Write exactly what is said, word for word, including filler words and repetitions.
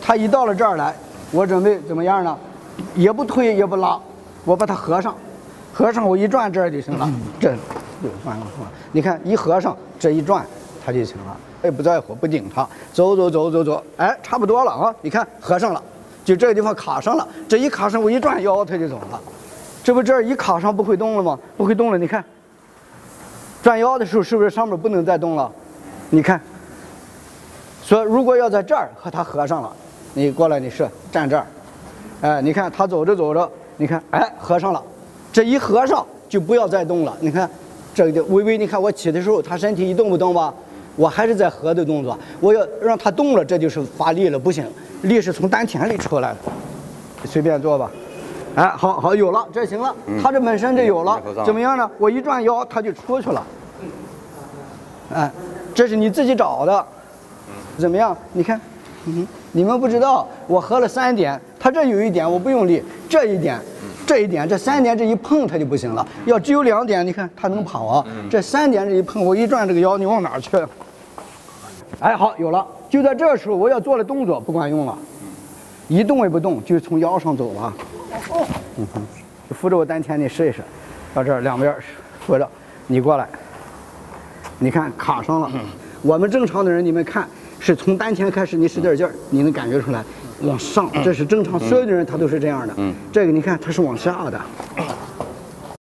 他一到了这儿来，我准备怎么样呢？也不推也不拉，我把它合上，合上我一转这儿就行了。这又转了，你看一合上这一转，它就行了。也不在乎，不顶它，走走走走走，哎，差不多了啊！你看合上了，就这个地方卡上了，这一卡上我一转腰它就走了，这不这儿一卡上不会动了吗？不会动了，你看，转腰的时候是不是上面不能再动了？你看，所以如果要在这儿和它合上了，你过来你试站这儿，哎，你看它走着走着，你看哎合上了，这一合上就不要再动了，你看这个就微微，你看我起的时候它身体一动不动吧？我还是在合的动作，我要让它动了，这就是发力了，不行，力是从丹田里出来的，随便做吧。哎，好好有了，这行了， 嗯、 它这本身这有了，怎么样呢？我一转腰，它就出去了。哎，这是你自己找的，怎么样？你看，嗯，你们不知道，我合了三点，它这有一点我不用力，这一点。这一点，这三点这一碰它就不行了。要只有两点，你看它能跑啊。这三点这一碰，我一转这个腰，你往哪儿去？哎，好，有了。就在这时候，我要做的动作不管用了，一动也不动，就从腰上走吧。嗯哼，扶着我丹田，你试一试，到这儿两边扶着，你过来，你看卡上了。我们正常的人，你们看是从丹田开始，你使点劲儿，你能感觉出来。往上，这是正常，所有的人他都是这样的。嗯，这个你看，它是往下的。